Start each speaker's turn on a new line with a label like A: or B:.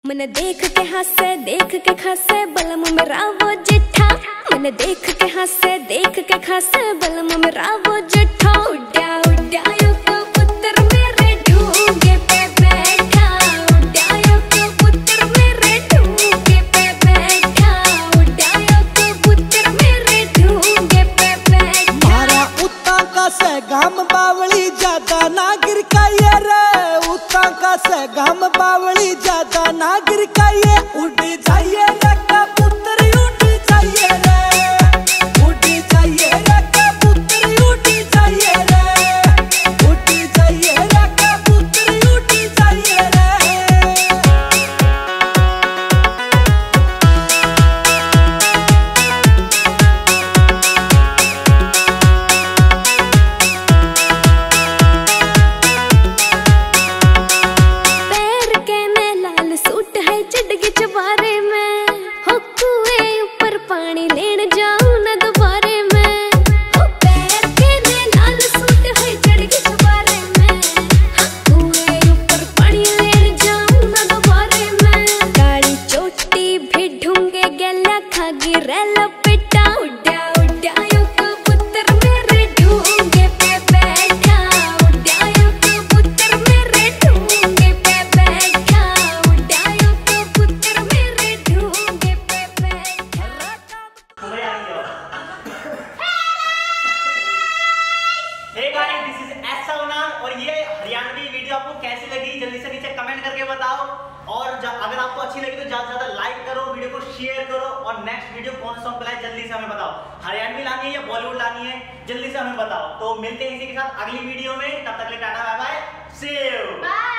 A: मैंने देख के हंसे देख के खासे बलम मेरा वो जिठा। मैंने देख के हंसे देख के खासे बलम मेरा वो जिठा। उड्या उड्या कबूतर मेरे ढूंगे पे बैठा। उड्या कबूतर मेरे ढूंगे पे बैठा। उड्या कबूतर मेरे ढूंगे पे बैठा।
B: मारा उता का से गाम बावली ज्यादा ना गिर का ये रे। उता का से गाम बावली ज्यादा ना गिर का ये। उड़ जाइए रे कबूतर उड़ जाइए रे। उड़ जाइए रे कबूतर उड़ जाइए रे। उड़ जाइए रे कबूतर उड़ जाइए रे।
A: चबारे में हो कुएं ऊपर पानी लेने जाऊं न दोबारे में। हो पैर के ने लाल सूट है चढ़ के चबारे में। हो कुएं ऊपर पानी लेने जाऊं न दोबारे में। काली चोटी भी ढूंगे गला खागी रेला पिटा। उड्या उड्या कबूतर मेरे ढूंगे पे बैठा। उड्या कबूतर मेरे ढूंगे पे बैठा। उड्या कबूतर मेरे ढूंगे पे बैठा।
C: हे गाइस, दिस इज ऐसा और ये हरियाणवी वीडियो आपको कैसी लगी जल्दी से नीचे कमेंट करके बताओ। और अगर आपको अच्छी लगी तो ज्यादा से ज्यादा लाइक करो, वीडियो को शेयर करो। और नेक्स्ट वीडियो कौन सा सॉन्ग पे लाए जल्दी से हमें बताओ। हरियाणवी लानी है या बॉलीवुड लानी है जल्दी से हमें बताओ। तो मिलते हैं इसी के साथ अगली वीडियो में। तब तक के लिए tata bye bye, see you.